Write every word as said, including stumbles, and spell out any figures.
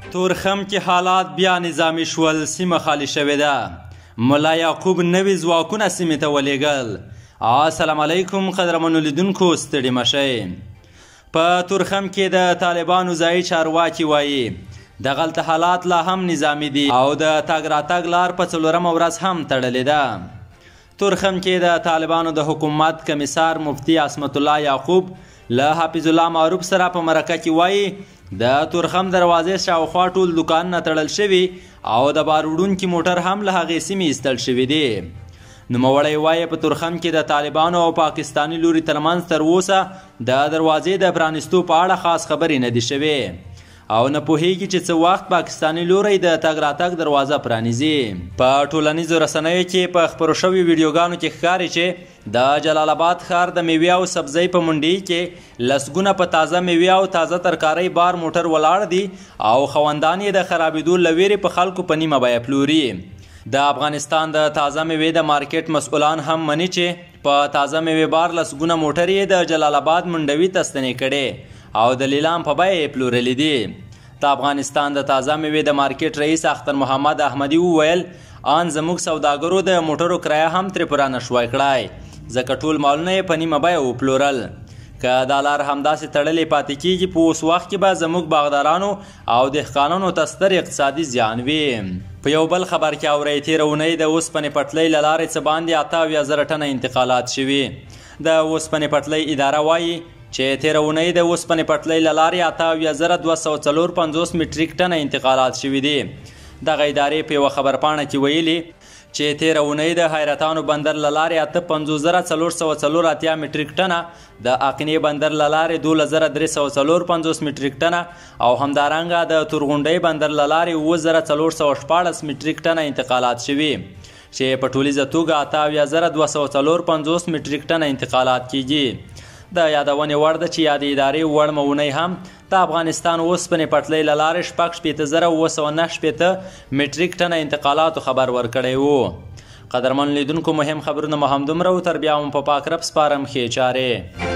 تورخم کې حالات بیا نظامی شول، سیمه خالی شوې ده. ملا یعقوب نوي ځواکونه سیمې ته ولېږل. السلام علیکم قدرمنو لیدونکو، ستړي مه شئ. په تورخم کې د طالبانو ځایي چارواکي وایي دغلته حالات لا هم نظامي دي او د تګ راتګ لار په څلورمه ورځ هم تړلې ده. تورخم کې د طالبانو د حکومت کمیسار مفتي عصمت الله یعقوب له حافظ الله معروف سره په مرکه کې وایي د تورخم دروازې شاوخوا ټول دوکانونه تړل شوي او د بار وړونکي موټر هم له هغې سیمې ایستل شوي دي. نوموړی وایي په تورخم کې د طالبانو او پاکستاني لوري ترمنځ تر اوسه د دروازې د پرانیستو په اړه خاص خبرې نه دي شوې او نه پوهیږي چې څه وخت پاکستاني لوری د تګ راتګ دروازه پرانیزي. په ټولنیزو رسنیو کې په خپرو شویو ویډیوګانو کې ښکاري چې د جلال آباد ښار د میوې او سبزۍ په منډۍ کې لسګونه په تازه میوې او تازه ترکارۍ بار موټر ولاړ دي او خوندان یې د خرابېدو له ویرې په خلکو په نیمه بیه پلوري. د افغانستان د تازه میوې د مارکیټ مسؤلان هم مني چې په تازه میوې بار لسګونه موټر یې د جلال آباد منډوي ته ستنې کړې او د لیلام په بیه یې پلورلي دي. د افغانستان د تازه میوې د مارکیټ رئیس اختر محمد احمدي وویل ان زموږ سوداګرو د موټرو کرایه هم ترې پوره نشوای کړای ځکه ټول مالونه یې په نیمه بیه وپلورل. که دا لار همداسې تړلې پاتې کیږي په اوس وخت کې به زموږ باغدارانو او دهقانانو ته ستر اقتصادي زیان وي. په یو بل خبر کې اورئ تېره اونۍ د اوسپنې پټلۍ له لارې څه باندې اته اویا زره ټنه انتقالات شوي. د اوسپنې پټلۍ اداره وایي چې تېره اونۍ د اوسپنې پټلۍ له لارې اته اویا زره دوه سوه څلور پنځوس میټریک ټنه انتقالات شوي دي. دغه ادارې په یوه خبرپاڼه کې ویلي چې تېره اونۍ د حیرتانو بندر له لارې اته پنځوس زره څلور سوه څلور اتیا میټریک ټنه، د اقنې بندر له لارې دولس زره درې سوه څلور پنځوس میټریک ټنه او همدارنګه د تورغونډۍ بندر له لارې اووه زره څلور سوه شپاړس میټریک ټنه انتقالات شوي چې په ټولیزه توګه اته اویا زره دوه سوه څلور پنځوس میټریک ټنه انتقالات کیږي. د یادونې وړ ده چې یادې ادارې وړمه اونۍ هم د افغانستان اوسپنې پټلۍ له لارې شپږ شپېته زره اووه سوه نهه شپېته میټریک ټنه انتقالاتو خبر ورکړی و. قدرمن لیدونکو، مهم خبرونه مو همدومره و. تر بیا هم په پاک رب سپارم ښې چارې.